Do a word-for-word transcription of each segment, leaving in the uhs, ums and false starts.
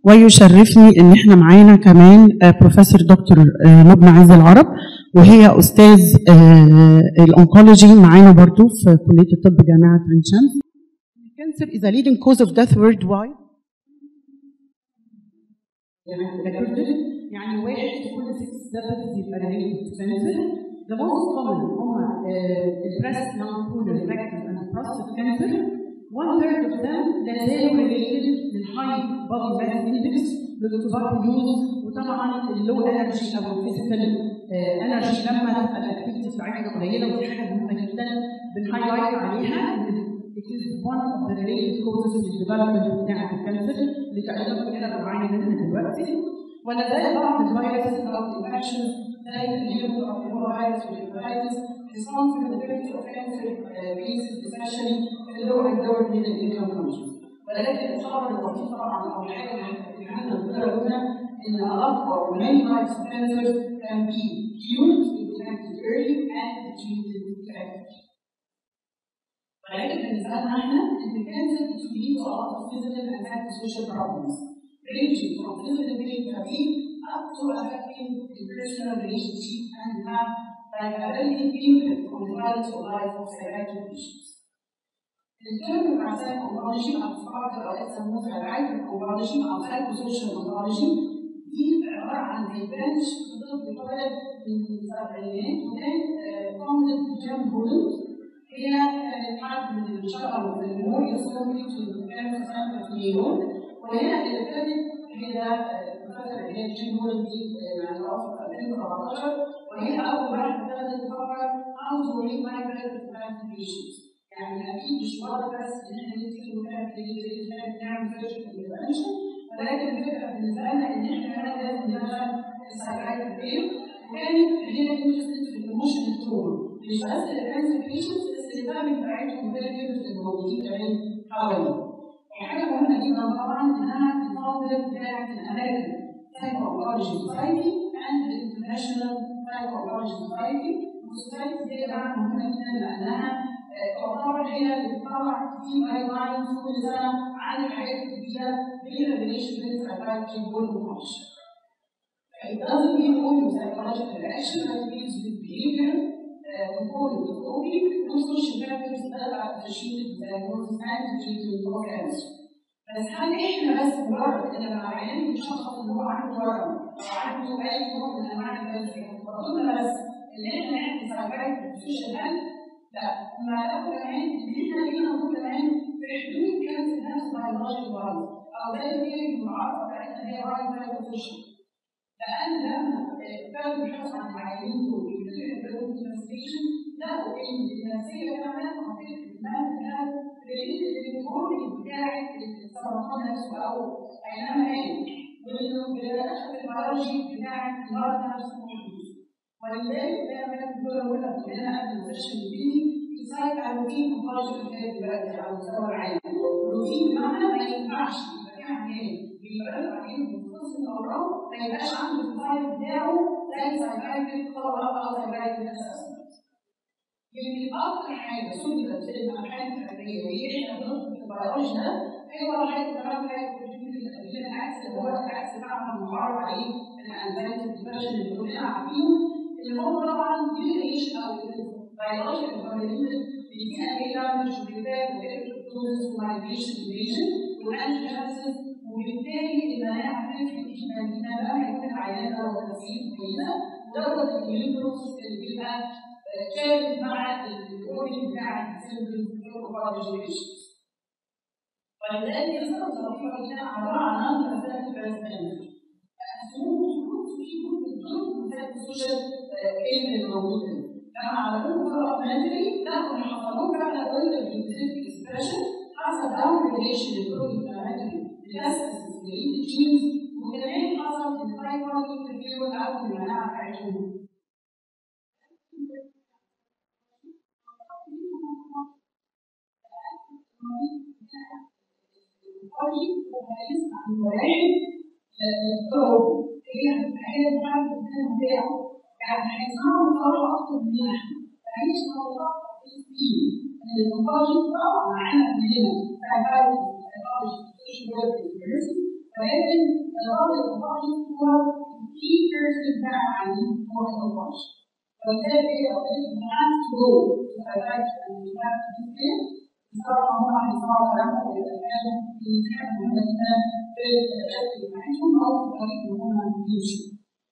ويشرفني ان احنا معانا كمان بروفيسور دكتور لبنى عز العرب، وهي استاذ الانكولوجي معانا برضو في كليه الطب جامعه عين شمس. Cancer is a leading cause of death worldwide. يعني واحد في كل ست deaths يبقى related to cancer. The most common هم البريست non-colon rectal and prostate cancer. One third of them لا زالوا related للhigh body mass index للتوباكوز، وطبعا اللو انرجي او الفيزيكال انرجي لما تبقى الاكتيفيتي بتاعتها قليله، ودي حاجه مهمه جدا بنهايلايت عليها ان it is one of the related causes للديفلوبمنت بتاعت الكانسر اللي تقريبا كلنا بنعاني منها دلوقتي. ولا زال بعض الفيروس او الانفكشنز زي اليورو او الفيروس والهيباتيتس responsible for the of cancer cases especially في اللور and lower middle income countries. ولكن الخبر اللطيف طبعا او الحاجه اللي احنا بنقولها هنا ان الاكبر many types of cancer can be cured if detected early and treated effectively. ولكن بالنسبه لنا احنا ان الكانسر is lead to a lot of physical and psychosocial problems ranging from physical pain fatigue up to affecting the personal relationship and have like a very deep impact on the quality of life of psychiatric patients. الترم بتاع psycho-oncology أو في بعض الأوقات يسموه psychiatric-oncology أو psychosocial-oncology دي عبارة عن زي برانش ضد اتولد من السبعينات وكان founded بجيم هولاند. هي كانت حد من الشرق في الميموريال سيرفيس كانت سنة في نيويورك، وهي اللي ابتدت هي البروفيسور اللي هي جيم هولاند دي يعني توفت في ألفين وسبعتاشر، وهي أول واحدة ابتدت تفكر how to re-migrate the cancer patients. يعني اكيد مش مجرد بس ان احنا ندي ونعمل نعمل سيرجيكال انترفنشن، ولكن الفكره بالنسبه لنا ان احنا كمان لازم ندخل السايكايتري فيه. وكانت هي انترستد في الايموشنال تروما مش بس الكانسر بيشنتس بس الفاميلي بتاعتهم فيري انترستد موجودين كمان حواليهم. وحاجه مهمه جدا طبعا انها الفاوندر بتاعت الامريكان سايكو-اونكولوجي سوسايتي اند الانترناشونال سايكو-اونكولوجي سوسايتي. والسوسايتي دي يا جماعه مهمه جدا لانها تعتبر هي اللي بتطلع في جايد لاينز كل سنه عن الحاجات الجديده بين الريليشن بين السايكايتري والانكولوجي. It doesn't mean only psychological reaction, but it means with behavior, component of coping, and social factors that are associated with diagnosis and treatment of cancer. بس هل احنا بس مجرد ان لما عيان يشخص ان هو عنده ورم او عنده اي نوع من انواع الكانسر فقلنا بس ان احنا نعمل سايكايتري سوشيال هيلث؟ لا، ما ناخد كمان ان احنا لينا نقول كمان في حدود كانسر نفسه بيولوجيكال فالف او زي ما هي المعرفه بتاعتنا هي رايت سايكوسوشيال. لان لما ابتدوا يبحثوا عن العيانين دول ويبتدوا يعملوا انفستيجيشن لقوا ان النفسيه كمان منطقه المال ده ريليتد للهرمون بتاع السرطان نفسه او اينما كان، وانه بالاخر البيولوجي بتاع المرض نفسه محدود. ولذلك دايما بنقول لك كلنا قبل السيشن دي يساعد على روتين مقارنه الحياه دلوقتي على مستوى العالم. روتين بمعنى ما ينفعش يبقى في عيان بيبقى عليه بخصوص الامراض ما يبقاش عنده الفايل بتاعه زي سايكايتريك فولو اب او سايكايتريك اسسمنت. يمكن اكتر حاجه سجلت في الابحاث العلميه وهي احنا بنطلب في البيولوجي ده هو حاجه كمان حاجه بتقول العكس اللي هو العكس بتاعنا المعروف عليه الانزايتي ديبرشن اللي كلنا عارفينه، اللي هو طبعا ديوريشن او البيولوجي الفاندمنتال بيدينا ايه دامج وبالتالي بتوزس ومايجريشن ديليشن والانجيوجينيسيس، وبالتالي المناعه بتفرق جدا جدا لما يكون العيان ده تاثير كويسه ودوره الاميون بروسس اللي بيبقى شامل مع الاورجن بتاع السيمبتومز والكومباونديشن. ولذلك الصوره الظريفه جدا عباره عن نون ريسبتيف بريزنتيشن. السوشيال كيم الموجوده لما عملوا فولو مانتري لقوا ان حصل لهم فعلا اورجن سبيسيفيك اكسبريشن حصل داون ريليشن للبروتين للاسس للجينز، وكمان حصل الفايبر انترفيرون او المناعه بتاعتهم. هي هي الحاجه بتاعه يعني هيسمعوا بصراحه اكتر من احنا، فهيش موضوع تسليم ان المقاومه طبعا معانا كلنا سايكايتري سايكولوجي سوشيال ورك ولكن الغرض الإضافي هو في كيرسي بتاع عينين هو الأوباش. وبالتالي لو قلت إن أنا في جول في حياتي أنا مش بعرف أتكلم بصراحة هم هيسمعوا كلامهم ويتكلموا في حاجة مهمة جدا في الشكل بتاعتهم أو في الطريق اللي هم بيمشوا.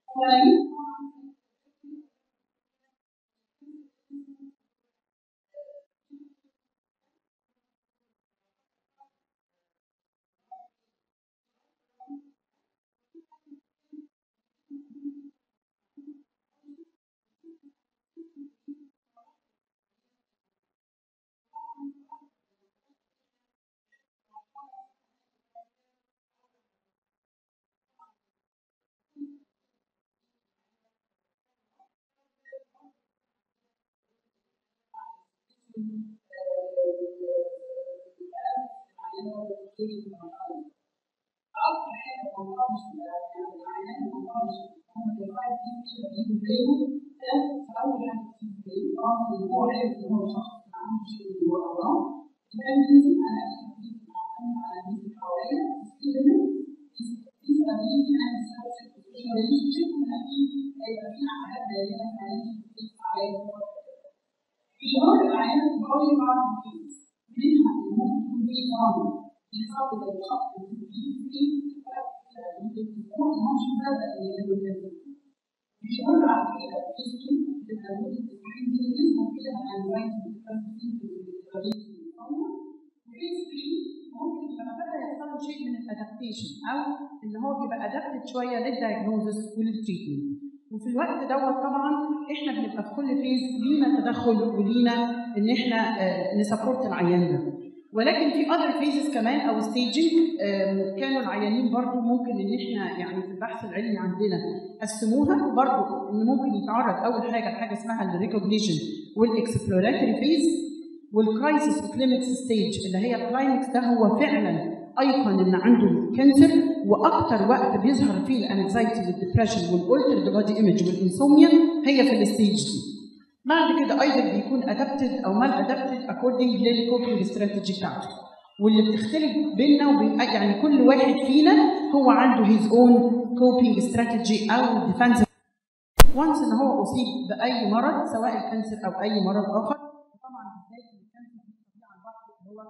او ان هو بيبقى ادابتد شويه للدايجنوزس وللتريتمنت. وفي الوقت دوت طبعا احنا بنبقى في كل فيز لينا تدخل ولينا ان احنا نسبورت العيان ده. ولكن في اذر فيزز كمان او ستيجنج كانوا العيانين برضو ممكن ان احنا يعني في البحث العلمي عندنا قسموها برضو ان ممكن يتعرض اول حاجه حاجه اسمها الريكوجنيشن والاكسبلوراتوري فيز والكرايسيس وكلينكس ستيج اللي هي الكلايمكس ده هو فعلا ايقن ان عنده كانسر واكثر وقت بيظهر فيه الانكزايتي والديبرشن والالترد بادي ايمج والانسوميا هي في الستيج دي. بعد كده ايضا بيكون ادابتد او مال ادابتد اكوردنج للكوبينج استراتيجي بتاعته واللي بتختلف بيننا وبين يعني كل واحد فينا هو عنده هيز اون كوبينج استراتيجي او ديفنس وانس ان هو اصيب باي مرض سواء الكانسر او اي مرض اخر. طبعا بدايه الكانسر بتطلع على البحث اللي هو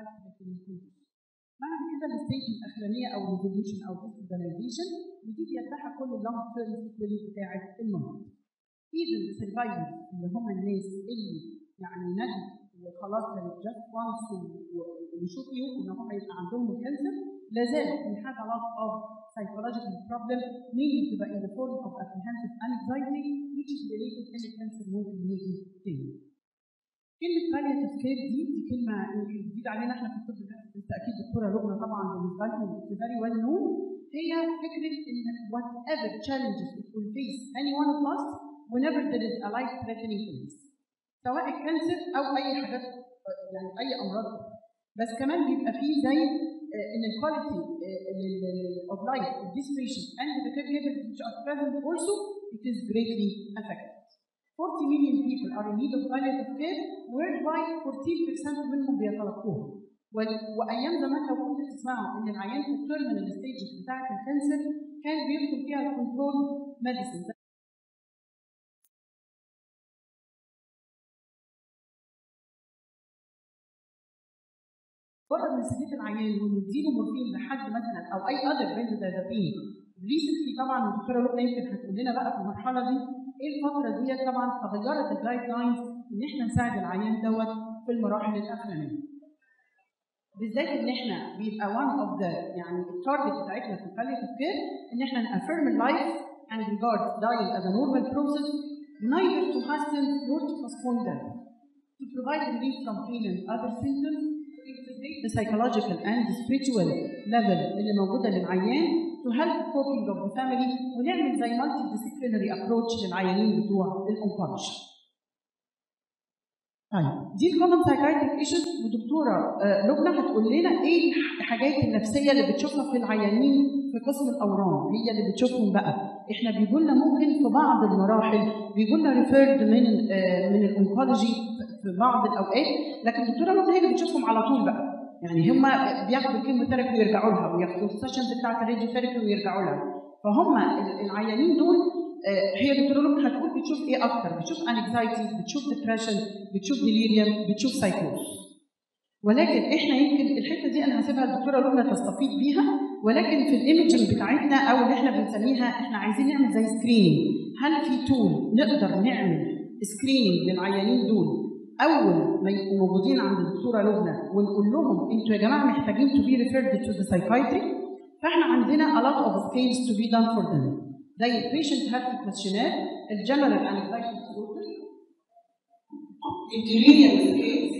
لايف بعد كده الستيج الاخرانيه او ريزوليوشن او ديسبيداليزيشن ودي بيتبعها كل اللونج تيرم سيكولي بتاعه المرض. ايفن السرفايفرز اللي هم الناس اللي يعني نجوا وخلاص كانت جاست وانس وشوفوا ان هم يبقى عندهم الكانسر لا زال في حاجه لوت اوف psychological problem mainly بتبقى in the form of apprehensive anxiety which is related ان الكانسر ممكن يجي تاني. كلمة palliative care دي دي كلمة جديدة علينا احنا في الطب بالتأكيد دكتورة لبنى طبعا بالنسبة لهم very well known هي فكرة إن whatever challenges it will face any one of us whenever there is a life threatening illness سواء الكانسر أو أي حاجات يعني أي أمراض بس كمان بيبقى فيه زي إن الكواليتي of life of this patient and the caregivers which are present also it is greatly affected. forty million people are in need of palliative care worldwide fourteen percent منهم بيتلقوها. وايام زمان لو كنت تسمعوا ان العيان في التيرمينال ستيجز بتاعه الكانسر كان بيدخل فيها الكنترول ميديسن مجرد من سديت العيان ونديله مورفين لحد مثلا او اي اذر بنزودازابين ريسنتلي طبعا الدكتوره لبنى يمكن هتقول لنا بقى في المرحله دي ايه الفتره دي طبعا تغيرت الجايد لاينز ان احنا نساعد العيان دوت في المراحل الاخرانيه. بالذات ان احنا بيبقى one of the يعني التارجت بتاعتنا في palliative care ان احنا نaffirm life and regard dying as a normal process neither to hasten nor to postpone death to provide relief from pain and other symptoms to integrate the psychological and the spiritual level اللي موجوده للعيان to help coping of the family ونعمل زي multidisciplinary approach للعيانين بتوع الأونكولوجي. طيب دي الكومن سايكايتريك ايشوز ودكتوره لبنى هتقول لنا ايه الحاجات النفسيه اللي بتشوفها في العيانين في قسم الاورام هي اللي بتشوفهم بقى احنا بيقول لنا ممكن في بعض المراحل بيقول لنا ريفيرد من من الاونكولوجي في بعض الاوقات لكن الدكتوره لبنى هي اللي بتشوفهم على طول بقى يعني هم بياخدوا كيموثيرابي ويرجعوا لها، وياخدوا السيشنز بتاعت الراديو ثيرابي ويرجعوا لها. فهم العيانين دول هي دكتوره لبنى هتقول بتشوف ايه اكتر؟ بتشوف انكزايتي، بتشوف ديبريشن، بتشوف ديليريوم، بتشوف سايكوز. ولكن احنا يمكن الحته دي انا هسيبها الدكتوره لبنى تستفيد بيها، ولكن في الايمجنج بتاعتنا او اللي احنا بنسميها احنا عايزين نعمل زي سكريننج. هل في تول نقدر نعمل سكريننج للعيانين دول اول ما يبقوا موجودين عند الدكتوره لبنى ونقول لهم انتوا يا جماعه محتاجين تو بي ريفيرد تو ذا سايكايتري؟ فاحنا عندنا a lot of scales to be done for them. زي البيشنت هيلث كويشنير، الجنرال انكزايتي ديسوردر، الديليريوم سكيل،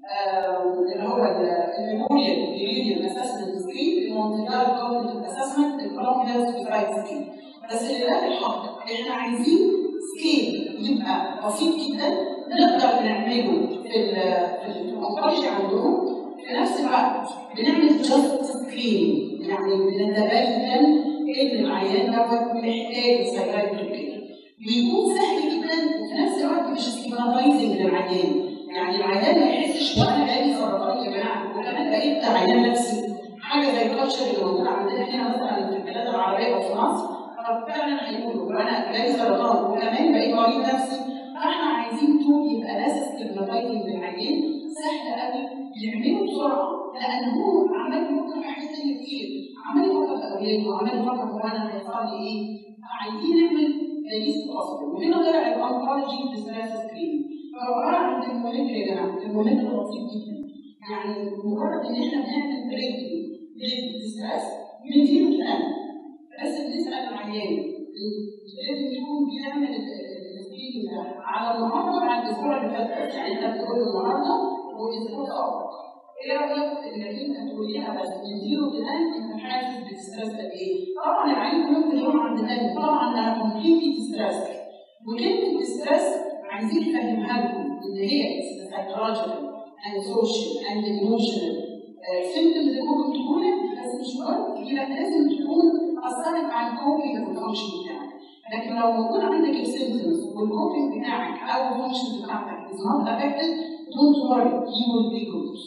اللي هو الميموريال ديليريوم اسسمنت سكيل، المونتريال كوجنيتيف اسسمنت، الكولومبيان سوسايتي سكيل. بس لله الحق احنا عايزين سكيل يبقى بسيط جدا نقدر نعمله في الانكولوجي عندهم، في نفس الوقت بنعمل جاست سكرين، يعني بنتبين ان العيان دوت محتاج سايكايتري كير، بيكون سهل جدا وفي نفس الوقت مش ستيغماتايزنج للعيان، يعني العيان ما يحسش وانا جالي سرطان يا جماعه، وكمان بقيت عيان نفسي حاجه زي الكالتشر اللي موجوده عندنا هنا مثلا في البلاد العربيه او في مصر، ففعلا هيقولوا انا جالي سرطان وكمان بقيت مريض نفسي. فاحنا عايزين تول يبقى لاسس ستيغماتايزنج للعيان، سهل قوي يعمله بسرعه، لان هو عمال يفكر في حاجات ثانيه كتير، عمال يفكر في اولاده وعمال يفكر هو انا هيحصل لي ايه. فعايزين نعمل ليست بوسيبل. وهنا طلع الانكولوجي ستريس سكرين، فعباره عن ترمومتر يا جماعه، ترمومتر بسيط جدا، يعني مجرد ان احنا بنعمل بريدنج للستريس من زيرو لان، بس بنسال العيان لازم يكون بيعمل السكرين ده على النهارده وعلى الاسبوع اللي فات، يعني احنا بنقول النهارده والاسبوع ده. ايه رايك انك انت تقوليها بس من زيرو لان انت حاسس بالستريس قد ايه؟ طبعا العيان ممكن يروح عند تاني، طبعا انا كومبليتلي ستريس، وكلمه ستريس عايزين نفهمها لكم ان هي سايكولوجيكال اند سوشيال اند ايموشنال سيمبتومز ممكن تكون، بس مش شرط هي لازم تكون اثرت على الكوبينج والفانكشن بتاعك. لكن لو موجود عندك السيمبتومز والكوبينج بتاعك او الفانكشن بتاعتك از نوت افكتد، دونت وري يو ويل بي جود.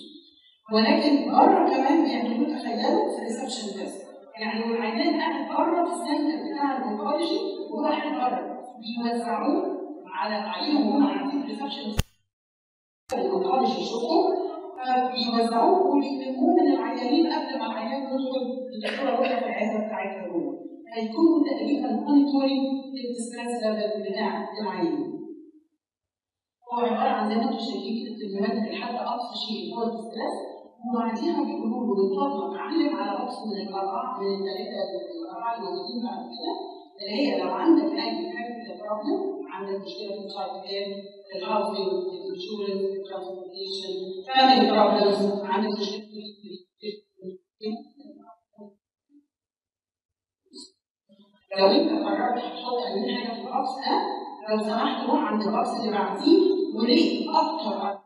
ولكن بره كمان بيعملوا تخيلوا في الريسبشن تيست، يعني لو العيان قاعد بره في السنتر بتاع الانكولوجي وهو قاعد بره بيوزعوه على عليهم وهم قاعدين في الريسبشن الانكولوجي يشوفوا، فبيوزعوه وبيلموه من العيانين قبل ما العيان يدخل الدكتوره لبنى في العياده بتاعتها جوه، هيكونوا تقريبا مونيتورنج للستريس ليفل بتاع العيان. هو عباره عن زي ما انتم شايفين كده الترمومتر لحد اقصى شيء هو الستريس، وبعديها بيقولوا له من فضلك علم على رأس من الأربعة من الثلاثة الأربعة الموجودين بعد كده، اللي هي لو عندك أي براكتيكال بروبلم، عندك مشكلة في الشايلد كير، في الهاوسنج، في الانشورنس، في الترانسبورتيشن، فاميلي بروبلمز، عندك مشكلة في لو أنت قررت تحط أي حاجة في البوكس ده، لو سمحت روح عند البوكس اللي بعديه وليه أكتر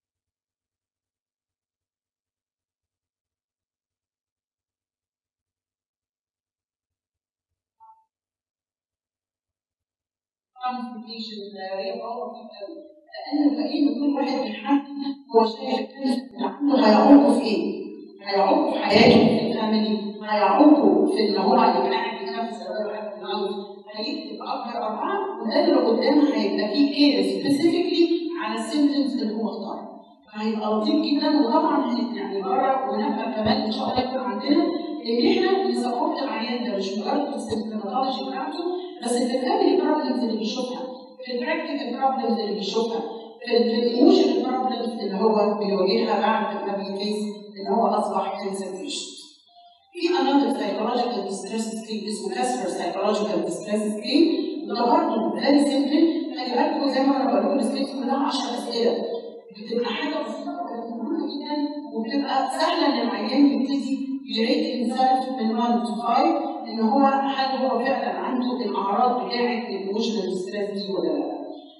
كونفيجن هي برضه لان بقينا كل واحد بيحدد هو شايف عنده هيعوقه في ايه؟ هيعوقه في حياته في الفاميلي، هيعوقه في ان هو يبقى قاعد بيتنفس او قاعد في النوم، هيكتب اكتر اربعه وده اللي قدامه هيبقى فيه كير سبيسيفيكلي على السيمبتومز اللي هو اختارها. فهيبقى لطيف جدا. وطبعا يعني بره ونبقى كمان ان شاء الله يكون عندنا ان احنا نسبورت العيان ده مش مجرد في السيمبتوماتولوجي بتاعته، بس في الفاميلي بروبلمز اللي بيشوفها، في البراكتيكال بروبلمز اللي بيشوفها، في الايموشنال بروبلمز اللي هو بيواجهها بعد ما بيفيس ان هو اصبح كانسر بيشنت. في another psychological distress scale اسمه كاسبر psychological distress scale، وده برضه فيري سيمبل. خلي بالكم زي ما انا بقول لكم السكيلز كلها عشر اسئله، بتبقى حاجه بسيطه مهمه جدا وبتبقى سهله ان العيان يبتدي يريت انسلف من واحد to خمسة ان هو هل هو فعلا عنده الاعراض بتاعه الايموشنال ستريس دي ولا لا.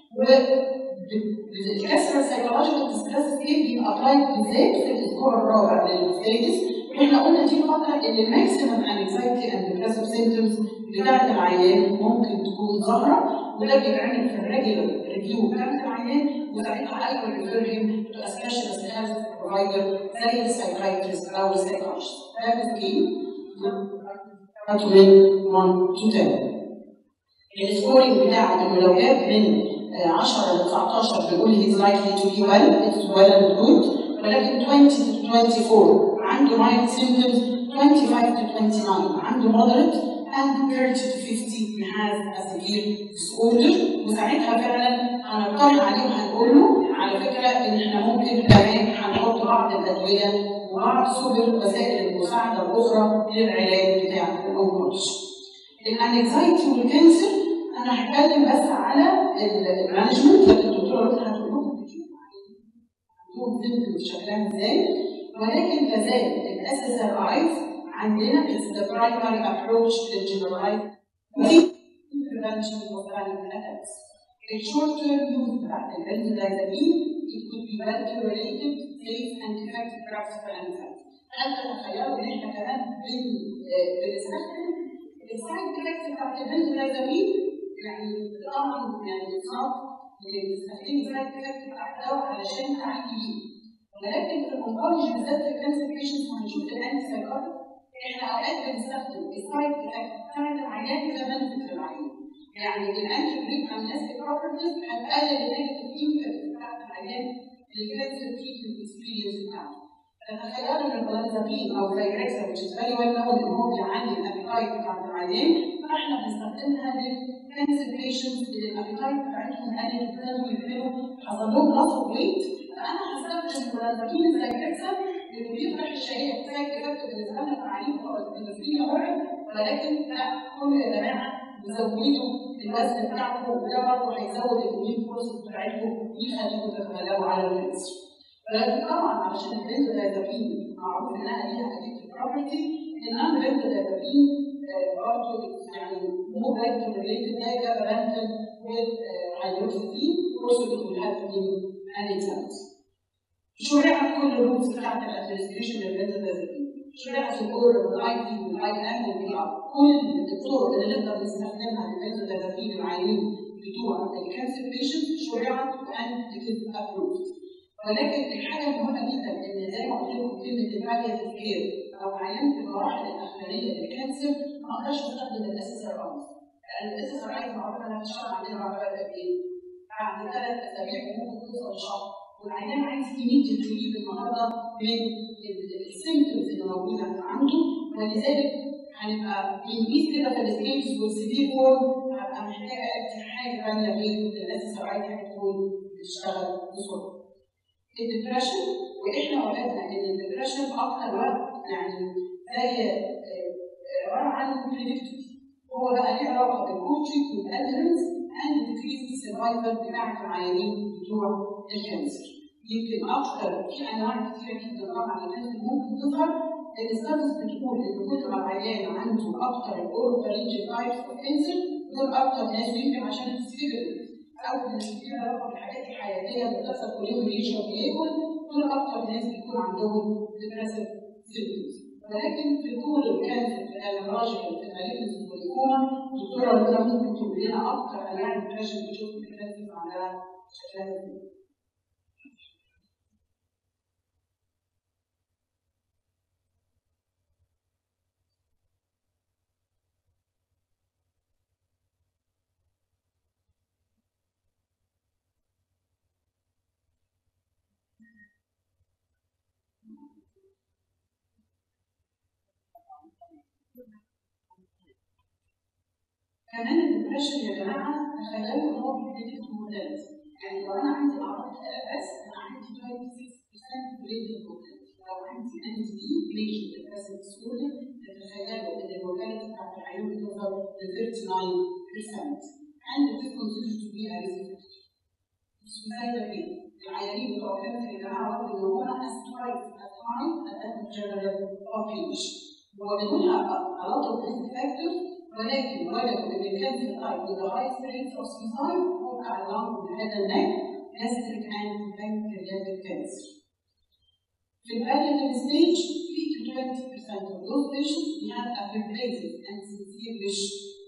والكاسبر psychological distress scale بيبقى ابلايد بالذات في الاسبوع الرابع للستيجز، واحنا قلنا دي الفتره اللي الماكسيمم انكزايتي اند ديبريسيف سيمبتومز اللي بتاعت العيان ممكن تكون ظاهره، وده بيتعمل في الريجولار ريفيو بتاعت العيان، وساعتها I will refer him to a specialist health provider زي السايكايترست او السايكولوجيست. ده السكيل من واحد to عشرة. السكورينج بتاعك انه لو جاب من عشرة ل تسعتاشر بيقول he is likely to be well, it's well and good، ولكن عشرين to أربعة وعشرين عنده mild symptoms، خمسة وعشرين to تسعة وعشرين عنده moderate، and thirty to fifty he has a severe disorder. وساعتها فعلا هنقترح عليه وهنقول له على فكره ان احنا ممكن كمان هنحط بعض الادويه وبعض سبل وسائل المساعده الاخرى للعلاج بتاع الانكولوجي. الانكزايتي والكانسر انا هتكلم بس على المانجمنت، لكن الدكتوره رضا هتقول لكم عندهم سيمبتومز شكلها ازاي، ولكن كذلك الاس اس ار ايز عندنا is the primary approach للجنرالايز prevention of panic attacks. الشورت تيرم يوز بتاعت البنزودايزابين it could be well tolerated, safe and effective drugs for anxiety. حتى تخيلوا ان احنا كمان بنستخدم السايد افكتس بتاعت البنزودايزابين، يعني طبعا يعني صعب بنستخدم السايد افكتس بتاعت الدواء علشان نعالج بيه، ولكن في الانكولوجي بالذات في الكانسر بيشنتس هنشوف الانتي سايكوتيك احنا اوقات بنستخدم السايد افكتس بتاعت العيان كمان في العيان. يعني الانتي بريكامنستيك بروبرتيز هتقلل النيجاتيف امباكت بتاعت العيان للكانسر تريتمنت اكسبيرينس بتاعته. فتخيلوا ان البلازابين او زايركسا which is very well known ان هو بيعلي الابيتايت بتاعت العيان، فاحنا بنستخدمها للكانسر بيشنتس اللي الابيتايت بتاعتهم قلت وابتدوا يبتدوا حصل لهم لاس اوف ويت، فانا هستخدم البلازابين زايركسا اللي بيفتح الشهيه بتاعت افكت بالنسبه لنا في العيان او السكيزوفرينيا واحد، ولكن لا كل يا جماعه يزودوا الوزن بتاعكم، وده برضه هيزود الاميون بروسيس بتاعتكم ويخليكم تتغلبوا على الكانسر. ولكن طبعا عشان البنزودايزابين معروف انها ليها اديكتيف بروبرتي، ان البنزودايزابين برضه يعني مو فيكتور ريليتد حاجه رانتل والهيدروكسيدين بروسيس والهابين انيتامز. شرعت كل الروتس بتاعت الادمنستريشن للبنزودايزابين، شرعت الاورال والاي بي والاي ام والبي ار، كل الطرق اللي نقدر نستخدمها للبنزودايزابين العيانين بتوع الكانسر بيشنت شرعت and it is approved. ولكن الحاجه المهمه جدا ان زي ما قلت لكم كلمه البالياتيف كير او عيان في المراحل الاخرانيه للكانسر ما اقدرش استخدم الاس اس ار ايز، لان الاس اس ار ايز معروف انها بتشتغل عليها بعد قد ايه؟ بعد ثلاث اسابيع وممكن توصل شهر، والعيان عايز immediate relief النهارده من السيمبتومز اللي موجوده عنده، ولذلك هنبقى بنقيس كده في الستيجز والسيفير فورم هبقى محتاجه ادي حاجه ثانيه غير الاس اس ار ايز هتكون بتشتغل بسرعه. الدبريشن، واحنا وجدنا ان الدبريشن اكتر وقت يعني زي عباره عن بريدكتيف، هو بقى ليه علاقه بالكوتشنج والادرنس اند ديكريز السرفايفل بتاعت العيانين بتوع الكانسر. يمكن اكتر في انواع كثيره جدا طبعا الكانسر ممكن تظهر، الستاتس بتقول ان كل ما العيان عنده اكتر الاوروفارينجيال تايبس اوف كانسر دول اكتر ناس، يمكن عشان السيفيريتي او اللي ليها علاقه بالحاجات الحياتيه اللي بتحصل كل يوم بيعيش او بياكل، دول اكتر ناس بيكون عندهم ديبريسيف سيمبتومز. ولكن في طول الكانسر في النيورولوجيكال في المالجنس والليكوما الدكتوره رضا ممكن تقول لنا اكتر انواع الديبريشن بتشوف في الكانسر عندها شكلها ازاي. كمان الدبريشن يا جماعه تخيلوا ان هو بيبتدي في موديلز، يعني لو انا عندي اعراض بس انا عندي ستة وعشرين بالمية بريدنج موديلز، لو عندي ان دي ميجر ديبريسيف ديسوردر تتخيلوا ان الموديلز بتاعت العيون بتوصل ل تسعة وثلاثين بالمية and it is considered to be a risk factor. suicidal rate العيانين بتوع الكانسر يا جماعه واخد ان هم as twice as high as the general population، وبنقولها a lot of risk factors، ولكن وجدوا ان الكانسر تايب with the highest rates of suicide هو بتاع اللنج والهيد اند نيك gastric and pancreatic cancer. في البالياتيف stage three to twenty percent of those patients we have a pervasive and severe wish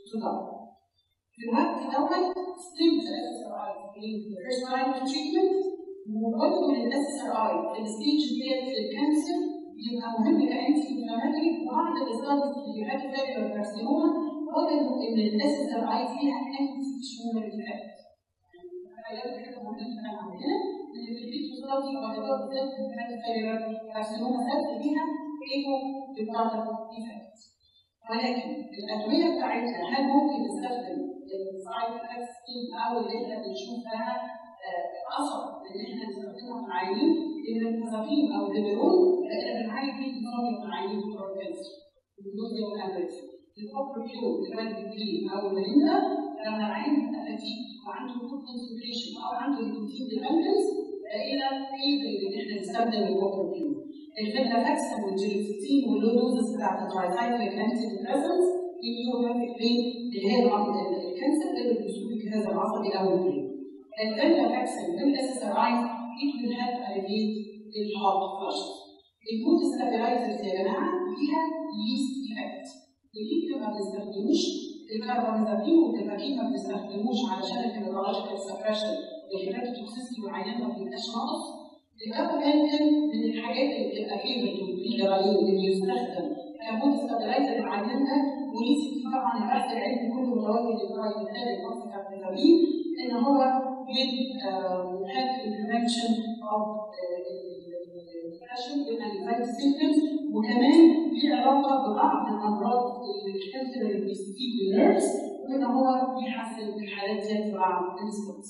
تضاعف. في الوقت دوت ستيل الاس ار اي في الفيرست لاين اوف تريتمنت، وبرضه الاس ار اي في الستيج ديت في الكانسر بيبقى مهم كانتي انفلاماتوري. وبعض الاستاديز في الهيباتوفيلير كارسينوما وجدوا ان الاس ار اي فيها انتي تيومر افكت. تخيلوا حاجه مهمه عندنا ان في الفيتوستاتي وغالبا بالذات في الهيباتوفيلير كارسينوما ثابت فيها ايجو بتاعتك افكت. ولكن الادويه بتاعتنا هل ممكن نستخدم السايد افكتس او اللي احنا بنشوفها اصعب ان احنا نستخدمها في العيانين؟ المنتظمين او الليبرون لقينا بنعالج بيه نظام العيانين بتوع الكانسر والجلوزيا والامريكا. الكوبروكيو الوالدكلين او المريندا لما العيان بيبقى فتيج وعنده فود كونسنتريشن او عنده نيكوتين ديبندنس لقينا فيفرنج ان احنا نستخدم الكوبروكيو. الفينلافاكسين والجيلوسيتين واللو دوزز بتاعت الترايسايكليك انتي ديبريسنتس في نيوروباثيك بين اللي هي الكانسر اللي بيصيب الجهاز العصبي او البرين. الفينلافاكسين والاس ار ايز it will help alleviate الهارت فلاشز. المود ستابلايزرز يا جماعه فيها ليست ايفكت. الكيك ما بنستخدموش، الكاربامازابين والديفاكين ما بنستخدموش علشان الهيماتولوجيكال سبريشن الهيباتوتوكسيستي والعيان ما بيبقاش ناقص. الجابابنتين من الحاجات اللي بتبقى فيفرت والغاليين اللي بيستخدم كمود ستابلايزر العيان ده. وليس طبعا البحث العلمي كله متوجه للراي الثاني الوصف الكابتالين ان هو will have implementation of depression and anxiety symptoms. وكمان في علاقه ببعض الامراض الكانسر اللي بيستفيد بالنيرفز وان هو بيحسن الحالات دي في بعض السبوتس.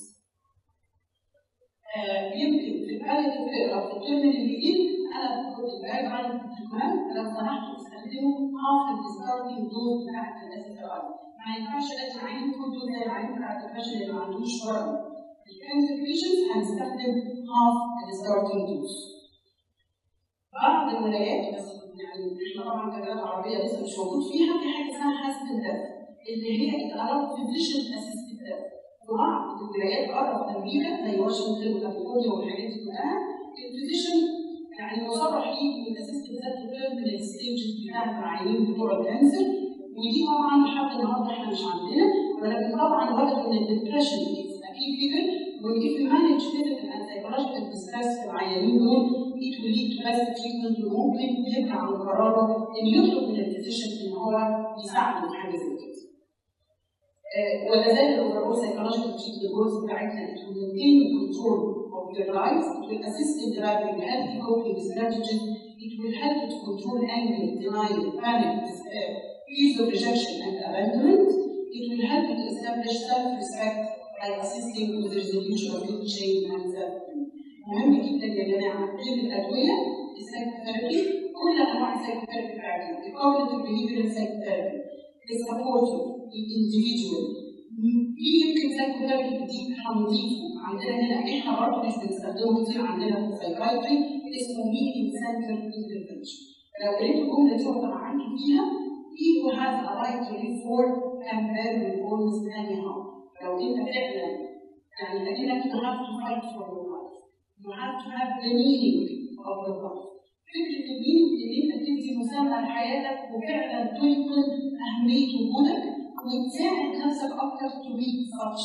يمكن في الباليتيف كير او في الترم الجديد انا كنت بعيد عن الكمان لو سمحتوا تستخدموا هاف الستارتنج دوز بتاعت الاس ار اي. ما ينفعش ادي العين فول دوز زي العين بتاع الدبريشن اللي ما عندوش ورم. الكانسر بيشنتس هنستخدم هاف الستارتنج دوز. بعض الولايات بس يعني احنا طبعا كبلاد عربيه لسه مش موجود فيها في حاجه اسمها حاسه الدم اللي هي اتقرب فيزيشن اسيستد دم. وبعض الولايات قرب امريكا زي واشنطن وكاليفورنيا والحاجات دي كلها الفيزيشن يعني مصرح ليه بالاسيستد ذات من الستيجز بتاعت العيانين بتوع الكانسر. ودي طبعا لحد النهارده احنا مش عندنا، ولكن طبعا وجدوا ان الدبريشن اكيد فيجر وإف we manage physical and psychological distress في العيانين دول it will lead to best treatment وممكن يرجع عن قراره ان يطلب من الفيزيشن ان هو يساعده في حاجه زي كده. ولا زال الاوفرول psychological treatment goals بتاعتنا it will maintain control of your lives, it will assist in developing healthy coping strategies, it will help to control anger, denial, panic, despair, fears of rejection and abandonment, it will help to establish self-respect by assisting with the resolution of guilt, shame and self-blame. مهم جدا يا جماعه غير الادويه السايكوثيرابي كل انواع السايكوثيرابي بتاعتنا الكوجنيتيف بيهيفيرال سايكوثيرابي السبورتيف الانديفيدوال. في يمكن سايكوثيرابي جديد هنضيفه عندنا هنا احنا برضه مش بنستخدمه كتير عندنا في السايكايتري اسمه مينينج سنتر انترفنشن. لو قريتوا الجمله دي وطبعتوا فيها he who has a right to live for can bear with almost any harm. لو انت فعلا يعني لكنك you have to fight for your life. You have to have the meaning of your life. فكرة المينينج ان انت تدي مساهمة لحياتك وفعلا تلقن أهمية وجودك وتساعد نفسك أكتر to meet such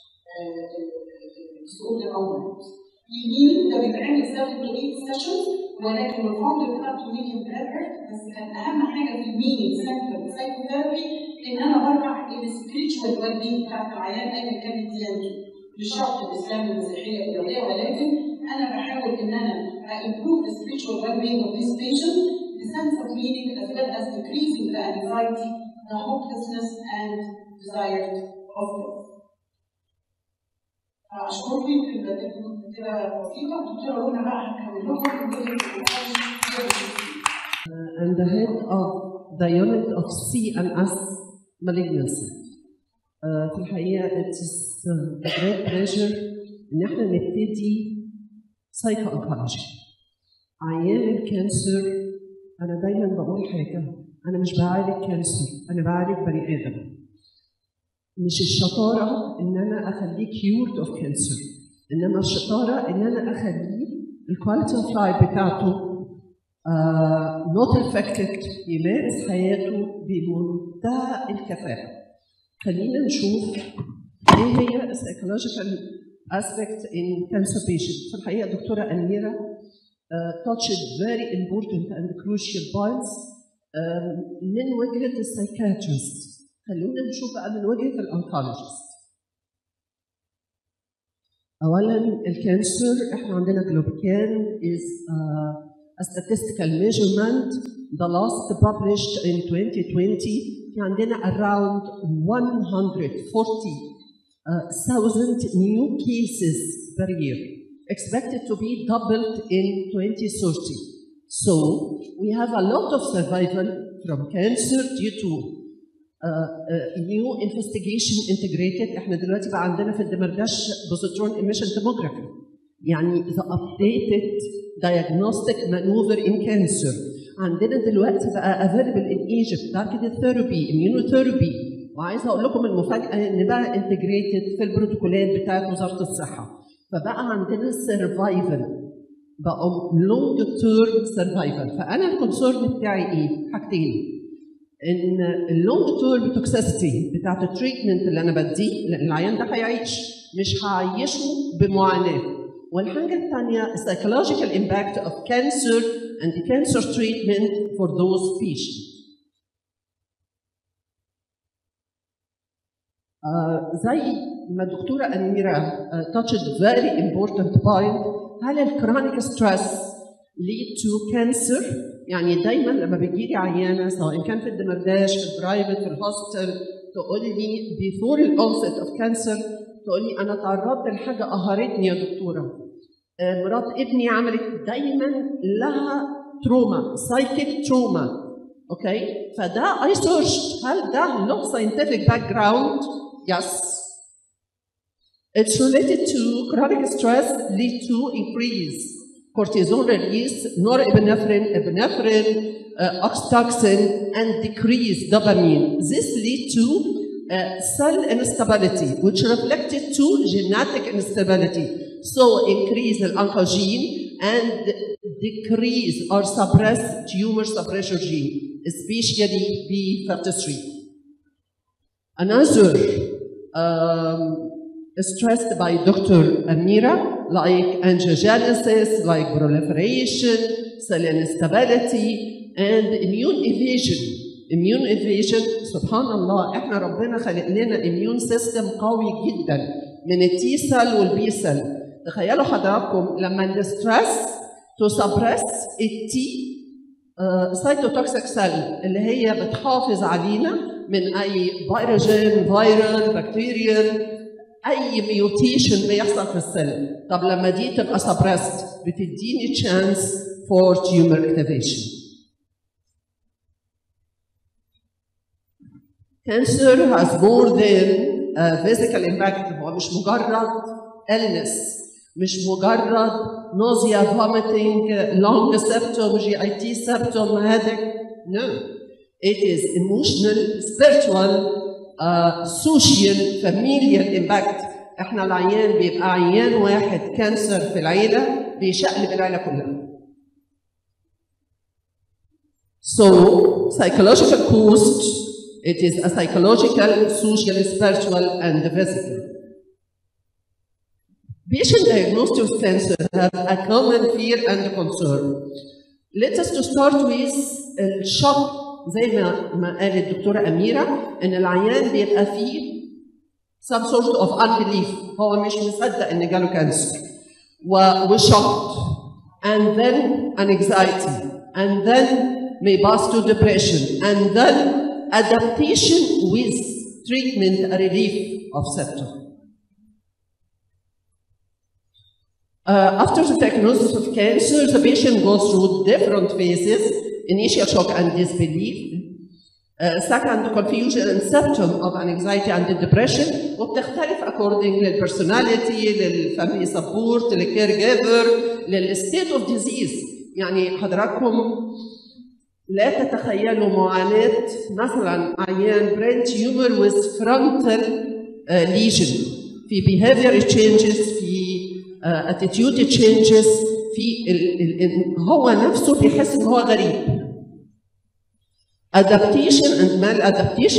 disorder أو مرض. المينينج ده بيتعمل seven to eight sessions ولكن الفاوندر بتاعته ميديوم بريفر. بس كان أهم حاجة في المينينج سنتر سايكوثيرابي إن أنا برفع السبيريتشوال ويل بينج بتاعت العيان أيا كانت ديانته. مش شرط الإسلام المسيحية الإيرانية ولكن أنا بحاول إن أنا improve the spiritual well-being of this patient, the sense of meaning as well as decreasing the anxiety, the hopelessness and desire of death. أشكركم يمكن بدأتكم كده بسيطة. دكتورة رونا بقى هنكمل لكم. And the head of the unit of C N S malignancy. Uh, في الحقيقة it is a great pleasure إن احنا نبتدي سايكو أنكولوجي. عيان الكانسر أنا دايماً بقول حاجة، أنا مش بعالج كانسر، أنا بعالج بني آدم. مش الشطارة إن أنا أخليه كيورد أوف كانسر، إنما الشطارة إن أنا أخليه الكواليتي أوف لايف بتاعته نوت افكتد، يمارس حياته بمنتهى الكفاءة. خلينا نشوف ايه هي السايكولوجيكال aspect in cancer patients. في الحقيقه الدكتوره أميرة uh, touched very important and crucial points um, من وجهه السايكاتريست. خلونا نشوف بقى من وجهه الانكولوجيست. اولا الكانسر احنا عندنا جلوبكان is uh, a statistical measurement the last published in twenty twenty. في عندنا around one hundred forty thousand new cases per year expected to be doubled in twenty thirty. So we have a lot of survival from cancer due to uh, uh, new investigation integrated. احنا دلوقتي بقى عندنا في الدمرداش positron emission tomography، يعني the updated diagnostic maneuver in cancer. عندنا دلوقتي بقى available in Egypt targeted therapy, immunotherapy. وعايزه اقول لكم المفاجاه ان بقى انتجريتد في البروتوكولات بتاعت وزاره الصحه، فبقى عندنا سرفايفل، بقوا لونج تيرم سرفايفل. فانا الكونسيرن بتاعي ايه؟ حاجتين، ان اللونج تيرم توكسيسيتي بتاعت التريتمنت اللي انا بديه، لان العيان ده هيعيش، مش هعيشه بمعاناه. والحاجه الثانيه psychological impact of cancer and cancer treatment for those patients. Uh, زي ما الدكتوره أميرة uh, touched very important point، هل الكرونيك ستريس lead to cancer؟ يعني دايما لما بيجي لي عيانه سواء كان في الدمرداش في البرايفت في الهوستل تقول لي before the onset of cancer، تقول لي انا تعرضت لحاجه قهرتني يا دكتوره، uh, مرات ابني عملت، دايما لها تروما، سايكيك تروما. اوكي، فده اي سيرش هل ده له scientific background؟ Yes. It's related to chronic stress lead to increase cortisol release, norepinephrine, epinephrine, uh, oxytocin, and decrease dopamine. This lead to uh, cell instability, which reflected to genetic instability. So increase the oncogene and decrease or suppress tumor suppressor gene, especially B thirty-three. Another um, stressed by Doctor Amira, like angiogenesis, like proliferation, cell instability, and immune evasion. Immune evasion, سبحان الله، احنا ربنا خلق لنا immune system قوي جدا من التي سيل والبي سيل. تخيلوا حضراتكم لما الستريس to suppress التي سايتوتوكسيك سيل اللي هي بتحافظ علينا من اي فيروجين، فيرال، بكتيريال، اي ميوتيشن بيحصل في السيل. طب لما دي تبقى سبريست بتديني تشانس فور تيومر اكتيفيشن. Cancer has more than a physical impact. هو مش مجرد illness، مش مجرد nausea, vomiting, lung symptom, جي آي تي symptom, headache. No. It is emotional, spiritual, uh, social, familial impact. احنا العيان بيبقى عيان واحد كانسر في العيلة بيشقلب العيلة كلها. So, psychological cost, it is a psychological, social, spiritual, and physical. Patient diagnosed with cancer have a common fear and concern. Let us to start with الشك. زي ما ما قالت الدكتوره اميره ان العيان بيبقى فيه some sort of unbelief، هو مش مصدق ان جاله كانسر، وشوكت and then anxiety and then may pass to depression and then adaptation with treatment relief of symptoms. Uh, after the diagnosis of cancer, the patient goes through different phases. Initial shock and disbelief, uh, second confusion and symptom of anxiety and depression، وبتختلف according للpersonality، للفاميلي سبورت، للكير جيفر، للستيت اوف ديزيز. يعني حضراتكم لا تتخيلوا معاناة مثلا عيان برين تيومر with frontal uh, lesion، في behavior changes، في uh, attitude changes، في ال ال هو نفسه بيحس ان هو غريب. adaptation and maladaptation، ودي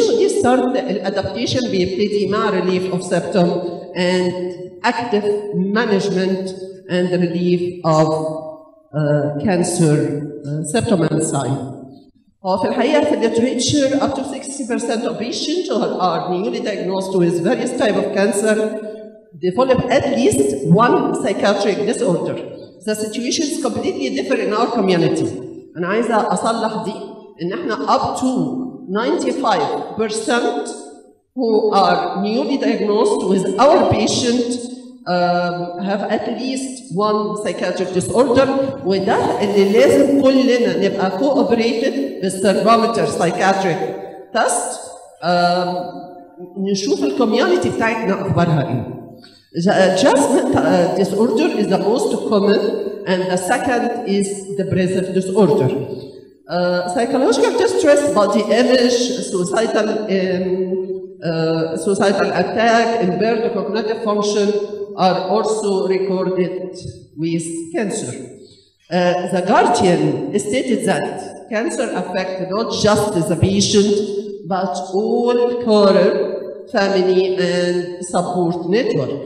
start الادابتيشن بيبتدي مع relief of symptom and active management and relief of uh, cancer uh, symptom and sign. هو في الحقيقة في literature up to sixty percent of patients who are newly diagnosed with various type of cancer develop at least one psychiatric disorder. The situation is completely different in our community. أنا عايزة أصلح دي إن إحنا up to ninety-five percent who are newly diagnosed with our patient um, have at least one psychiatric disorder وده اللي لازم كلنا نبقى cooperated بالثرمومتر psychiatric test um, نشوف الكوميونتي بتاعتنا أخبارها إيه. The adjustment uh, disorder is the most common and the second is depressive disorder. Uh, psychological distress, body image, suicidal, um, uh, suicidal attack, impaired cognitive function are also recorded with cancer. Uh, the guardian stated that cancer affects not just the patient, but all carer, family, and support network.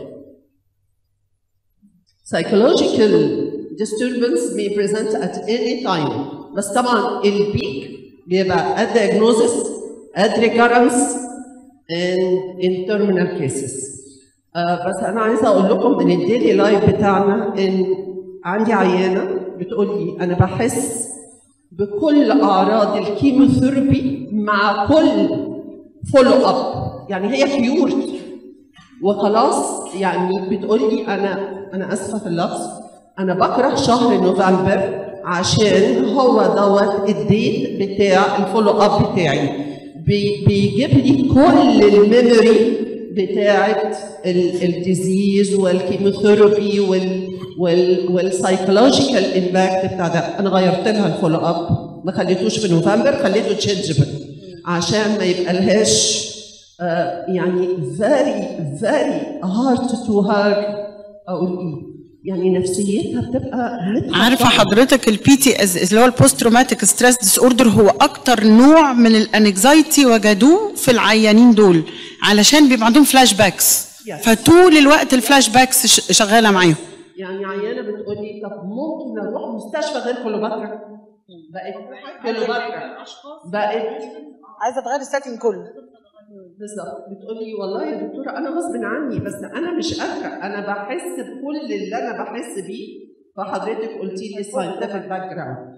Psychological disturbance may present at any time. بس طبعا البيك بيبقى at diagnosis, at recurrence, and in terminal cases. uh, بس أنا عايزة أقول لكم إن الديلي لايف بتاعنا إن عندي عيانة بتقول لي أنا بحس بكل أعراض الكيموثيرابي مع كل فولو أب، يعني هي كيورت وخلاص، يعني بتقول لي أنا أنا آسفة في اللفظ، أنا بكره شهر نوفمبر عشان هو دوت الديت بتاع الفولو اب بتاعي، بي بيجيب لي كل الميموري بتاعت الديزيز والكيموثيرابي وال وال والسايكولوجيكال امباكت بتاع ده. انا غيرت لها الفولو اب، ما خليتوش في نوفمبر، خليته تشينجبل عشان ما يبقى لهاش آه يعني very very hard to hug اقول ايه، يعني نفسيتها بتبقى عارفه حضرتك البي تي اس اللي هو البوست تروماتيك ستريس ديس اوردر هو اكتر نوع من الانكزايتي وجدوه في العيانين دول علشان بيبقى عندهم فلاش باكس، فطول الوقت الفلاش باكس شغاله معاهم. يعني عيانه بتقول لي طب ممكن اروح مستشفى غير كليوباترا؟ بقت كليوباترا بقت عايزه تغير السيتنج كله. بالظبط، بتقول لي والله يا دكتوره انا غصب عني بس انا مش قادره، انا بحس بكل اللي انا بحس بيه، فحضرتك قلتي لي ساينتفك باك جراوند.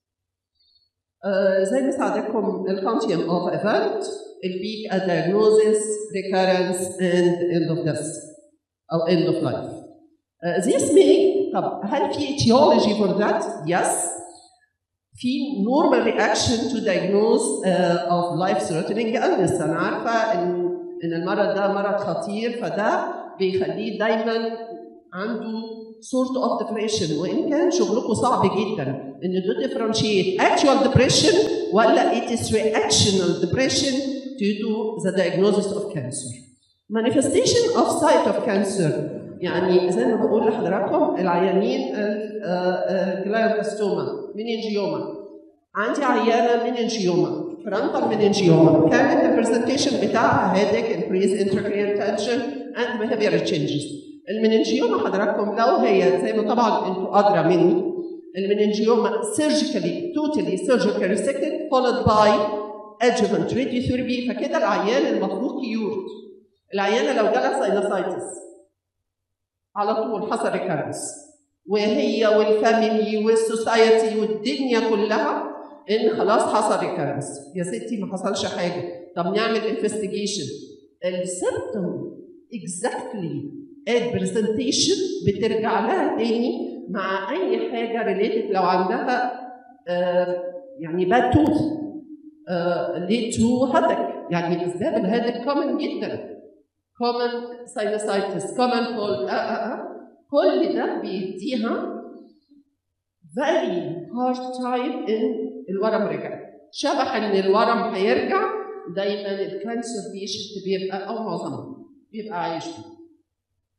زي ما ساعدتكم الكونتيوم اوف ايفنت، البيك ادياجنوزيس، ريكارنس اند اند اوف ديث او اند اوف لايف. This may طب هل في etiology for that؟ Yes. في normal reaction to diagnose uh, of life threatening illness. أنا عارفة إن إن المرض ده مرض خطير، فده بيخليه دايماً عنده sort of depression، وإن كان شغلكم صعب جدا إن to differentiate actual depression ولا it is reactional depression due to the diagnosis of cancer. Manifestation of site of cancer، يعني زي ما بقول لحضراتكم العيانين الجلايوبلاستوما، مننجيوما، عندي عيانه مننجيوما، فرونتال مننجيوما، كانت البرزنتيشن بتاعها هيدك، increase intracranial tension and behavioral changes. المننجيوما حضراتكم لو هي زي ما طبعا انتوا ادرى مني، المننجيوما surgically totally surgically resected followed by adjuvant radiotherapy، فكده العيان المفروض كيورد. العيانه لو جالها ساينوسايتس على طول حصل ريكارنس، وهي والفاميلي والسوسايتي والدنيا كلها ان خلاص حصل ريكارنس. يا ستي ما حصلش حاجه، طب نعمل انفستيجيشن. السيمبتوم اكزاكتلي البرزنتيشن بترجع لها تاني مع اي حاجه ريليتد لو عندها آه يعني باد توث ليد تو هدك، يعني اسباب الهدك كومن جدا، common sinusitis, common cold، آه آه آه. كل ده بيديها very hard time in الورم رجع. شبح ان الورم هيرجع دايما الكانسر بيشت بيبقى او معظمه بيبقى عايش.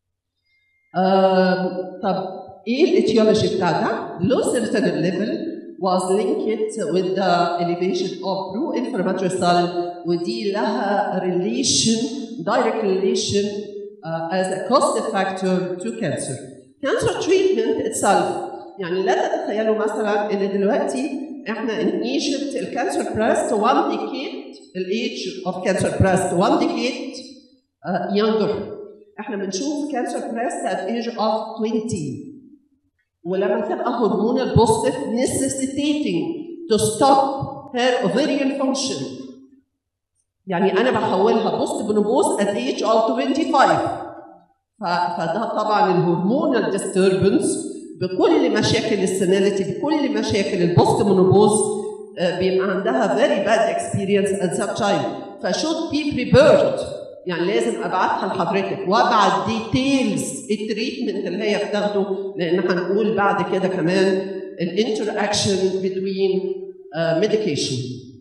طب ايه الاتيولوجي بتاع ده؟ لو سيرتين ليفل was linked with the elevation of pro-inflammatory cell ودي لها relation, direct relation uh, as a cost factor to cancer. Cancer treatment itself يعني لا تتخيلوا مثلا ان دلوقتي احنا in Egypt الكانسر breast one decade the age of cancer breast one decade uh, younger. احنا بنشوف cancer breast at age of twenty. ولما تبقى hormonal positive necessitating to stop her ovarian function. يعني انا بحولها بوست بنبوز at age of twenty-five. فده طبعا الهرمونال disturbance بكل مشاكل السناليتي بكل مشاكل البوست منوبوز بيبقى عندها very bad experience at that time. فشود be prepared يعني لازم ابعتها لحضرتك وابعت ديتيلز التريتمنت اللي هي بتاخده لان هنقول بعد كده كمان الانتراكشن between uh, medication.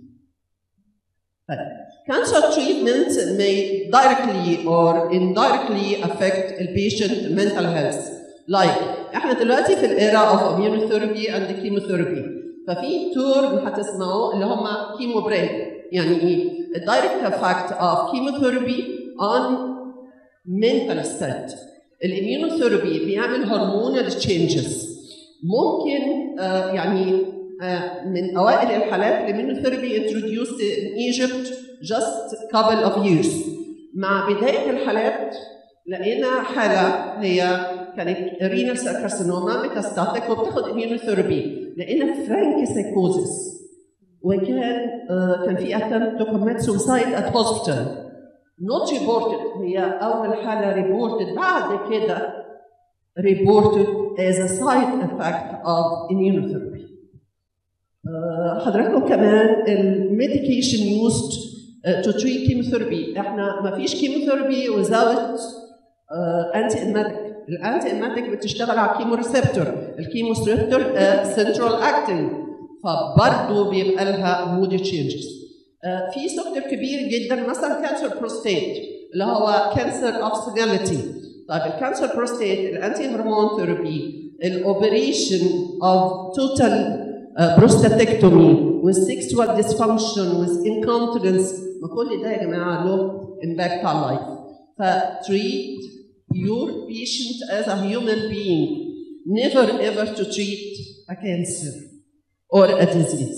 Cancer treatment may directly or indirectly affect the patient's mental health. Like احنا دلوقتي في الايرا of immunotherapy and chemotherapy. ففي تورم هتسمعوه اللي هم كيمو برين. يعني ايه؟ A direct effect of chemotherapy on mental state. الاميونوثيرابي بيعمل hormonal changes. ممكن uh, يعني uh, من اوائل الحالات الاميونوثيرابي introduced in Egypt just couple of years. مع بداية الحالات لقينا حالة هي كانت renal cell carcinoma metastatic وبتاخد immunotherapy. لقينا frank psychosis. وكان uh, كان في attempt to commit suicide at hospital. Not reported هي أول حالة reported بعد كده reported as a side effect of immunotherapy. uh, حضراتكم كمان ال medication used uh, to treat chemotherapy. احنا ما فيش chemotherapy without uh, anti-emetic. الانتي-emetic بتشتغل على الكيمو ريسبتور. الكيمو ريسبتور uh, central acting. فبرضه بيبقى لها مود تشينجز. uh, في سكتر كبير جدا مثلا كانسر بروستيت اللي هو كانسر اوف سيناليتي. طيب الكانسر بروستيت الانتي هرمون ثيرابي الاوبريشن اوف توتال بروستاتكتومي with sexual dysfunction with incontinence ما كل ده يا جماعه له impact على اللايف. ف treat your patient as a human being, never ever to treat a cancer or a disease.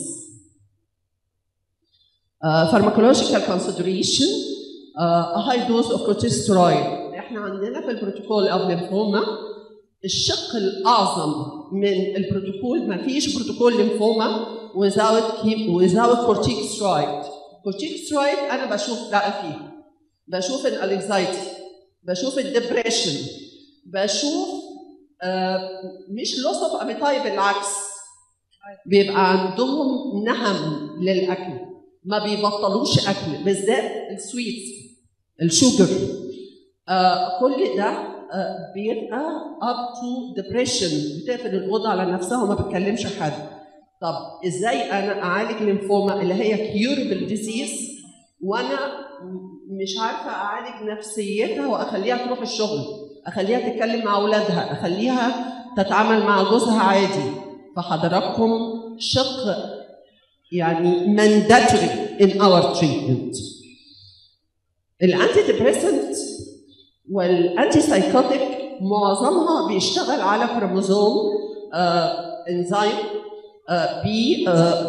Uh, pharmacological consideration, uh, a high dose of corticosteroid. احنا عندنا في البروتوكول of lymphoma الشق الأعظم من البروتوكول ما فيش بروتوكول lymphoma without without corticosteroid. corticosteroid أنا بشوف لا فيه. بشوف الانكزايتي، بشوف الدبريشن، بشوف uh, مش loss of appetite بالعكس. بيبقى عندهم نهم للاكل ما بيبطلوش اكل بالذات السويت الشوجر. آه كل ده آه بيبقى up to depression بتقفل الاوضه على نفسها وما بتكلمش حد. طب ازاي انا اعالج الليمفوما اللي هي curable disease وانا مش عارفه اعالج نفسيتها واخليها تروح الشغل، اخليها تتكلم مع اولادها، اخليها تتعامل مع جوزها عادي. فحضراتكم شق يعني mandatory in our treatment. الانتي ديبريسنت والانتي سايكوتيك معظمها بيشتغل على كروموزوم انزيم بي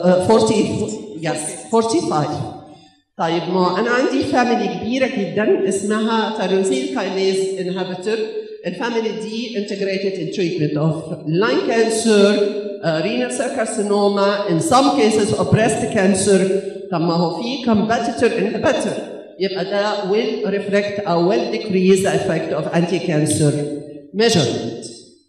forty-five. طيب ما انا عندي فاميلي كبيره جدا اسمها تيروزين كاينيز انهبيتور. الفاميلي دي integrated in treatment of lung cancer, uh, renal cell carcinoma, in some cases of breast cancer. طب ما هو في competitor inhibitor يبقى ده will reflect or will decrease the effect of anti-cancer measurement.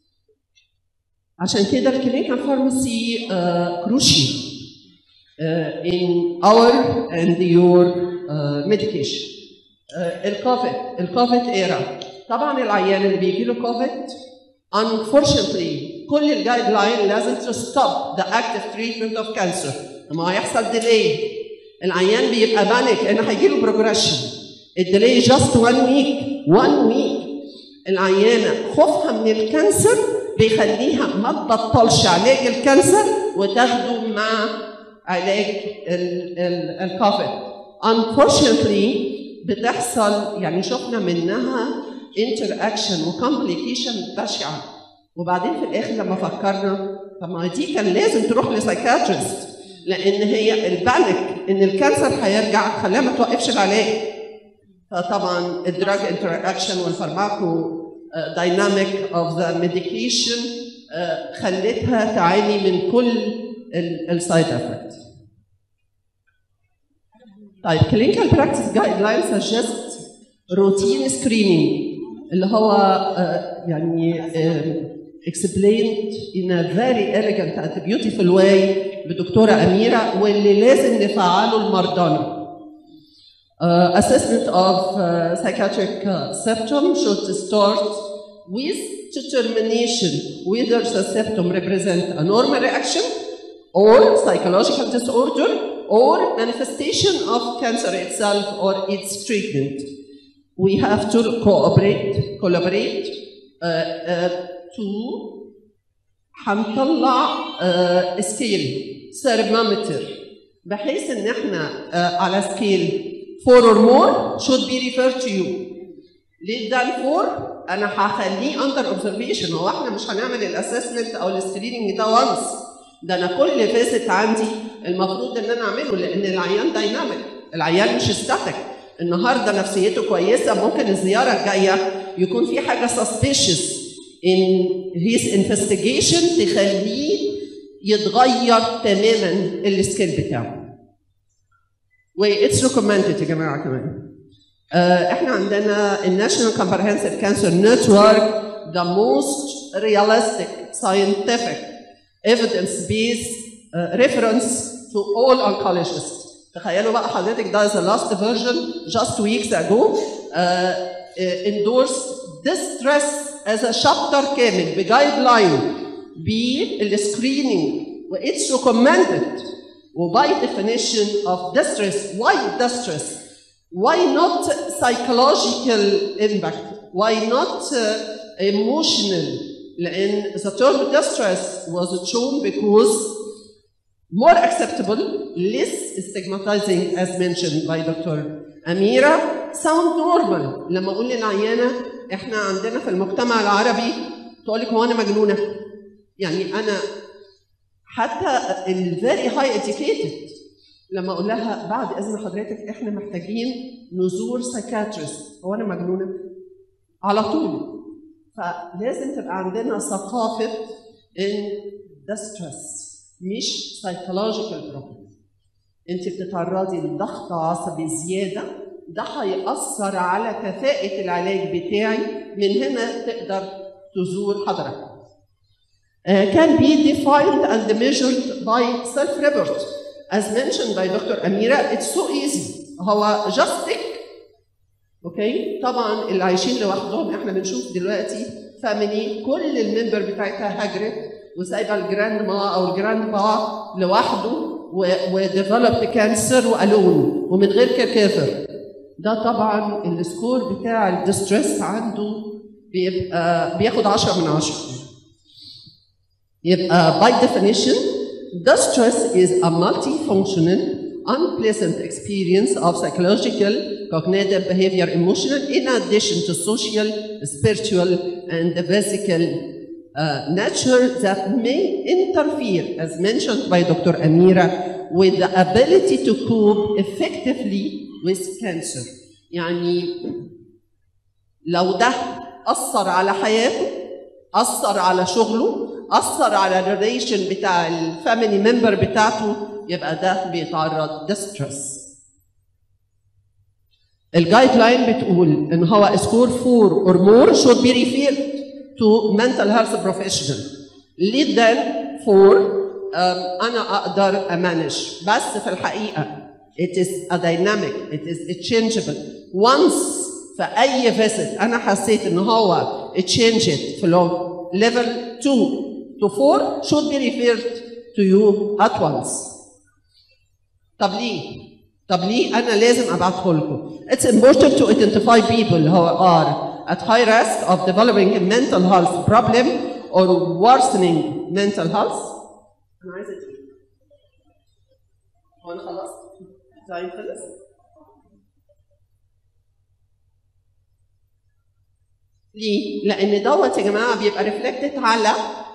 عشان كده الكلينيكال فارماسي crucial uh, in our and your uh, medication. uh, الكوفيد الكوفيد ايرا طبعا العيان اللي بيجي له كوفيد unfortunately كل الجايد لاين لازم to stop the active treatment of cancer. لما هيحصل ديلي العيان بيبقى بانيك ان هيجي له بروجريشن. الديلي just one week one week. العيانه خوفها من الكانسر بيخليها ما تبطلش علاج الكانسر وتاخده مع علاج الكوفيد. Unfortunately بتحصل يعني شفنا منها interaction وكومبليكيشن بشعه، وبعدين في الاخر لما فكرنا طب ما دي كان لازم تروح لسايكاتريست، لان هي البانيك ان الكانسر هيرجع خلاها ما توقفش العلاج. فطبعا الدراج انتراكشن والفارماكو دايناميك اوف ذا ميديكيشن خلتها تعاني من كل السايد افكت. طيب clinical practice guidelines suggest routine screening اللي هو uh, يعني uh, explained in a very elegant and beautiful way بدكتورة أميرة، واللي لازم نفعله لمرضانا. Uh, assessment of uh, psychiatric uh, symptom should start with determination whether the symptom represent a normal reaction or psychological disorder or manifestation of cancer itself or its treatment. We have to cooperate, collaborate uh, uh, to هنطلع uh, scale thermometer بحيث ان احنا uh, على scale four or more should be referred to you. ليه ده four؟ انا هخليه under observation. هو احنا مش هنعمل الاسسمنت او السكريننج ده once، ده انا كل فيزيت عندي المفروض ان انا اعمله، لان العيان دايناميك، العيان مش ستاتيك. النهارده نفسيته كويسه، ممكن الزياره الجايه يكون في حاجه suspicious in his investigation تخليه يتغير تماما السكيل بتاعه. و it's recommended يا جماعه كمان. uh, احنا عندنا الناشونال كومبرهنسيف كانسر نتورك the most realistic scientific evidence-based uh, reference to all oncologists. تخيلوا بقى حضرتك ده is the last version just weeks ago uh, uh, endorsed distress as a chapter كامل بجايد بالسكريننج و it's recommended. و by definition of distress, why distress? Why not psychological impact? Why not uh, emotional? لأن the term distress was shown because more acceptable, less stigmatizing as mentioned by Doctor Amira, sound normal. لما أقول للعيانة إحنا عندنا في المجتمع العربي تقول لك هو أنا مجنونة؟ يعني أنا حتى ال very high educated لما أقول لها بعد إذن حضرتك إحنا محتاجين نزور psychiatrist، هو أنا مجنونة؟ على طول. فلازم تبقى عندنا ثقافة إن ده ستريس مش psychological problem. أنت بتتعرضي لضغط عصبي زيادة، ده هيأثر على كفاءة العلاج بتاعي، من هنا تقدر تزور حضرتك. Uh, can be defined and measured by self-report. As mentioned by Doctor Amira, it's so easy. هو just tick. Okay? طبعا اللي عايشين لوحدهم احنا بنشوف دلوقتي فاميلي كل الممبر بتاعتها هاجرت وسايبه الجراند ما او الجراند با لوحده وديفلوبد كانسر والون ومن غير كير. ده طبعا السكور بتاع الديستريس عنده بيبقى بياخد عشرة من عشرة. يبقى by definition, distress is a multifunctional, unpleasant experience of psychological, cognitive, behavior, emotional, in addition to social, spiritual, and physical uh, nature that may interfere, as mentioned by Doctor Amira, with the ability to cope effectively with cancer. يعني لو ده أثر على حياته، أثر على شغله، أثر على الريليشن بتاع الفاميلي ممبر بتاعته، يبقى ده بيتعرض distress. الجايد لاين بتقول إن هو سكور four or more should be referred to mental health professional. ليه ده four أنا أقدر أمانج، بس في الحقيقة it is a dynamic, it is a changeable. Once في أي visit أنا حسيت إن هو changed from level two to four should be referred to you at once. طب ليه؟ طب ليه أنا لازم أبعته لكم؟ It's important to identify people who are at high risk of developing a mental health problem or worsening mental health. هو انا خلصت؟ طيب خلص؟ ليه؟ لأن دوت يا جماعة بيبقى ريفلكتد على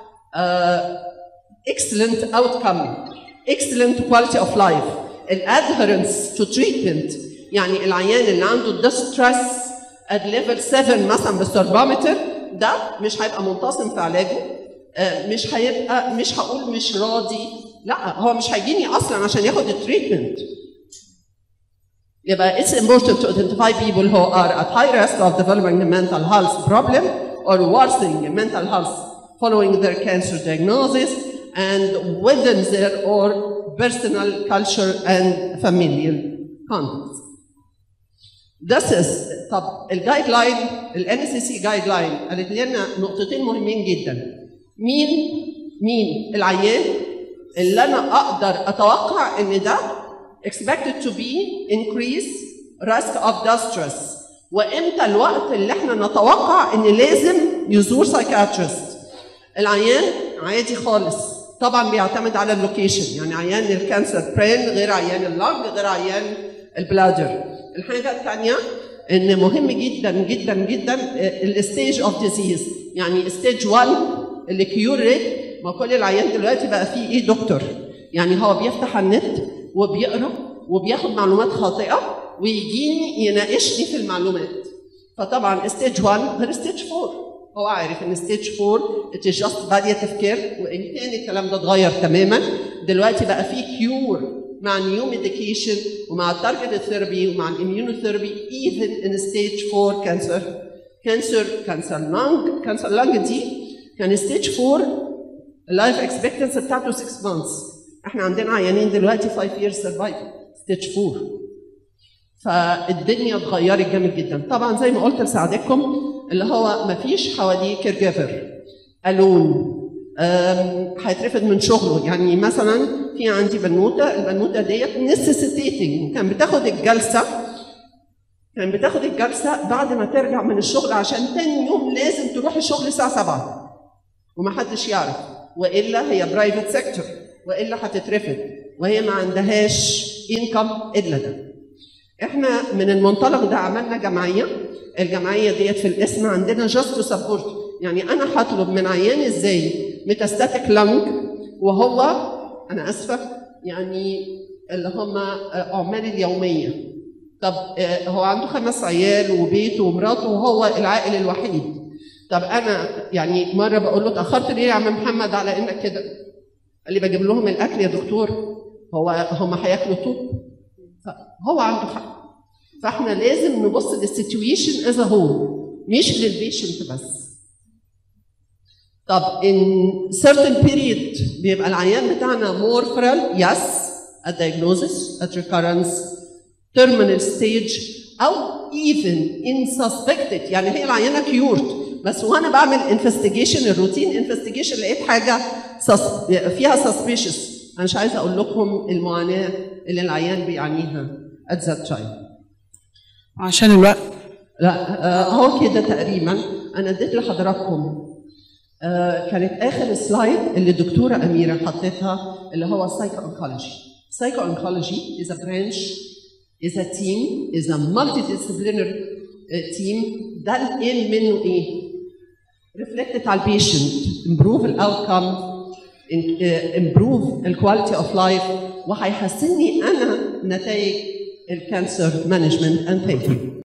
uh, excellent outcome, excellent quality of life, الادهرنس to treatment. يعني العيان اللي عنده distress at level سفن مثلا بالسربامتر ده مش هيبقى منتصم في علاجه، مش هيبقى مش هقول مش راضي، لا هو مش هيجيني اصلا عشان ياخد التريتمنت. يبقى it's important to identify people who are at high risk of developing a mental health problem or worsening mental health following their cancer diagnosis and within their or personal culture and familial context. This is طب الجايد لاين الان سي سي جايد لاين قالت لنا نقطتين مهمين جدا. مين مين العيان اللي انا اقدر اتوقع ان ده expected to be increased risk of distress، وامتى الوقت اللي احنا نتوقع ان لازم يزور سايكاتريست. العيان عادي خالص طبعا بيعتمد على اللوكيشن، يعني عيان الكانسر برين غير عيان اللنج غير عيان البلادر. الحاجه الثانيه ان مهم جدا جدا جدا الستيج اوف ديزيز، يعني ستيج واحد اللي كيور ريت. ما كل العيان دلوقتي بقى فيه ايه دكتور، يعني هو بيفتح على النت وبيقرا وبياخد معلومات خاطئه ويجيني يناقشني في المعلومات. فطبعا ستيج واحد غير ستيج أربعة، هو عارف ان ستيج أربعة it is just palliative care، وان كان الكلام ده اتغير تماما. دلوقتي بقى فيه كيور مع نيو ميديكيشن ومع التارجت ثيرابي ومع الاميونوثيرابي even in stage أربعة كانسر. كانسر كانسر لانج كانسر لانج دي كان ستيج أربعة اللايف اكسبكتنسي بتاعته ستة مانثs. احنا عندنا عيانين دلوقتي خمسة years survival ستيج أربعة. فالدنيا اتغيرت جامد جدا. طبعا زي ما قلت لسعادتكم اللي هو ما فيش حواليه كير جيفر الون هيترفد من شغله. يعني مثلا في عندي بنوته، البنوته ديت نيسيسيتيتنج كان بتاخد الجلسه كان بتاخد الجلسه بعد ما ترجع من الشغل عشان تاني يوم لازم تروح الشغل الساعه سبعة ومحدش يعرف، والا هي برايفت سيكتور والا هتترفد وهي ما عندهاش انكم الا ده. احنا من المنطلق ده عملنا جمعيه، الجمعيه ديت في الاسم عندنا جاست سبورت. يعني انا هطلب من عيان ازاي ميتاستاتيك لانج وهو انا اسفه يعني اللي هم عمال اليوميه. طب هو عنده خمس عيال وبيت ومراته وهو العائل الوحيد. طب انا يعني مره بقول له اتاخرت ليه يا عم محمد على انك كده؟ قال لي بجيب لهم الاكل يا دكتور، هو هم هياكلوا طوب؟ هو عنده حق. فاحنا لازم نبص للسيتويشن از هول مش للبيشنت بس. طب in certain period بيبقى العيان بتاعنا more frail yes at diagnosis at recurrence terminal stage او even in suspected، يعني هي العيانه كيورد بس وانا بعمل انفستيجيشن الروتين انفستيجيشن لقيت حاجه فيها suspicious. انا مش عايزه اقول لكم المعاناه اللي العيان بيعانيها at that time. عشان الوقت لا هو كده تقريبا انا اديت لحضراتكم. آه كانت اخر سلايد اللي الدكتوره اميره حطيتها اللي هو السايكو انكولوجي. السايكو انكولوجي is a branch is a team is a multidisciplinary team. ده الايم منه ايه؟ ريفلكتد على البيشنت، improve الاوتكم، improve الكواليتي اوف لايف، وهيحسنني انا نتائج الكانسر مانجمنت. and thank you.